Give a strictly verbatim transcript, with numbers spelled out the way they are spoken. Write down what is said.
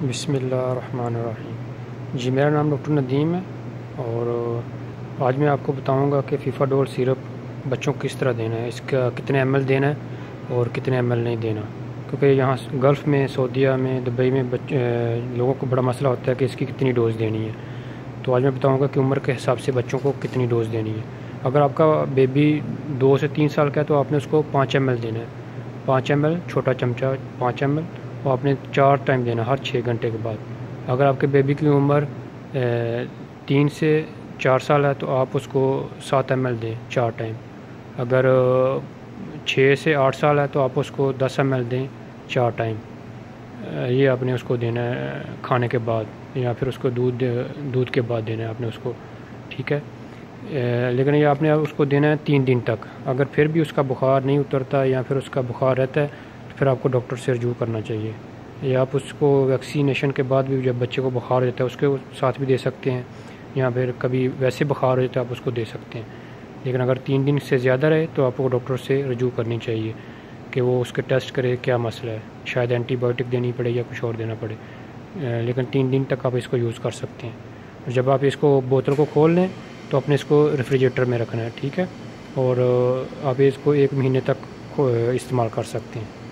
बिस्मिल्लाहिर्रहमानिर्रहीम। जी, मेरा नाम डॉक्टर नदीम है और आज मैं आपको बताऊंगा कि फ़ीफ़ाडोल सिरप बच्चों को किस तरह देना है, इसका कितने एम एल देना है और कितने एम एल नहीं देना। क्योंकि यहाँ गल्फ़ में, सऊदीया में, दुबई में बच्चे लोगों को बड़ा मसला होता है कि इसकी कितनी डोज़ देनी है। तो आज मैं बताऊँगा कि उम्र के हिसाब से बच्चों को कितनी डोज़ देनी है। अगर आपका बेबी दो से तीन साल का है तो आपने उसको पाँच एम एल देना है, पाँच एम एल छोटा चमचा पाँच एम एल, और आपने चार टाइम देना हर छः घंटे के बाद। अगर आपके बेबी की उम्र तीन से चार साल है तो आप उसको सात एम एल दें चार टाइम। अगर छः से आठ साल है तो आप उसको दस एम एल दें चार टाइम। ये आपने उसको देना है खाने के बाद या फिर उसको दूध दूध के बाद देना है आपने उसको, ठीक है। लेकिन ये आपने उसको देना है तीन दिन तक। अगर फिर भी उसका बुखार नहीं उतरता या फिर उसका बुखार रहता है तो फिर आपको डॉक्टर से रजू करना चाहिए। या आप उसको वैक्सीनेशन के बाद भी जब बच्चे को बुखार रहता है उसके साथ भी दे सकते हैं, या फिर कभी वैसे बुखार हो तो आप उसको दे सकते हैं। लेकिन अगर तीन दिन से ज़्यादा रहे तो आपको डॉक्टर से रजू करनी चाहिए कि वो उसके टेस्ट करे क्या मसला है, शायद एंटीबायोटिक देनी पड़े या कुछ और देना पड़े। लेकिन तीन दिन तक आप इसको यूज़ कर सकते हैं। और जब आप इसको बोतल को खोल लें तो अपने इसको रेफ्रिजरेटर में रखना है, ठीक है। और आप इसको एक महीने तक इस्तेमाल कर सकते हैं।